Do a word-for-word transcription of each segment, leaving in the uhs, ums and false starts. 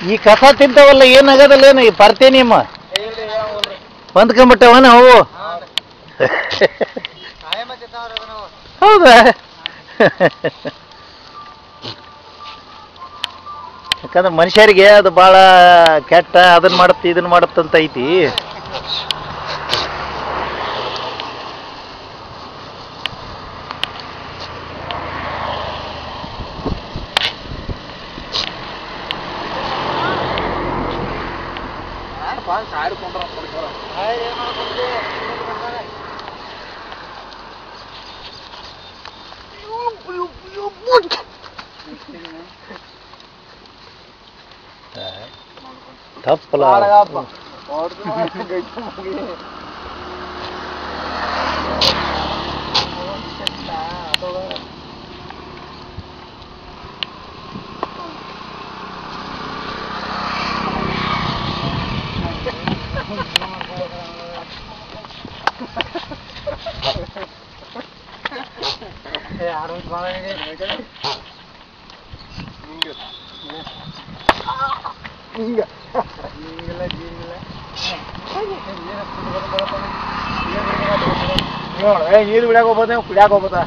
ಈ ಕಸ ತಿಂತಾವಲ್ಲ ಏನಾಗದಲ್ಲ ಏನು ಈ ಪಾರ್ಥೇನಿಯಮ್ ಹೊಂದ್ಕೊಂಡ್ಬಿಟ್ಟವನ ಅವು ಹೌದಾ ಯಾಕಂದ್ರೆ ಮನುಷ್ಯರಿಗೆ ಅದು ಭಾಳ ಕೆಟ್ಟ ಅದನ್ನ ಮಾಡುತ್ತೆ ಇದನ್ನ ಮಾಡುತ್ತಂತ ಐತಿ. ತಪ್ಪಲ್ಲ ಹಿಂಗ ನೀರು ಬಿಡಾಕ ಹೋಗ್ಬೋದ ಕುಡಿಯಾಕ ಹೋಗ್ಬೋದ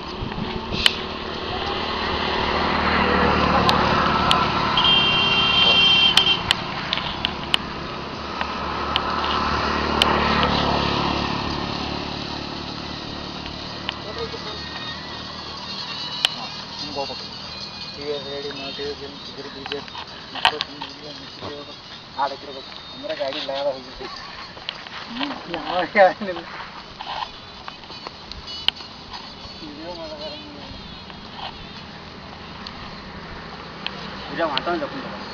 ರೆಡಿ ಮಾಡಿ ಚಿಗರಿ ಬೀಜ ಆಡಕ್ಕಿರ್ಬೇಕು ಅಂದ್ರೆ ಗಾಡಿ ಲಾಗ ಹೋಗಿದ್ವಿ ಯಾವಾಗಿಲ್ಲ पूजा माता में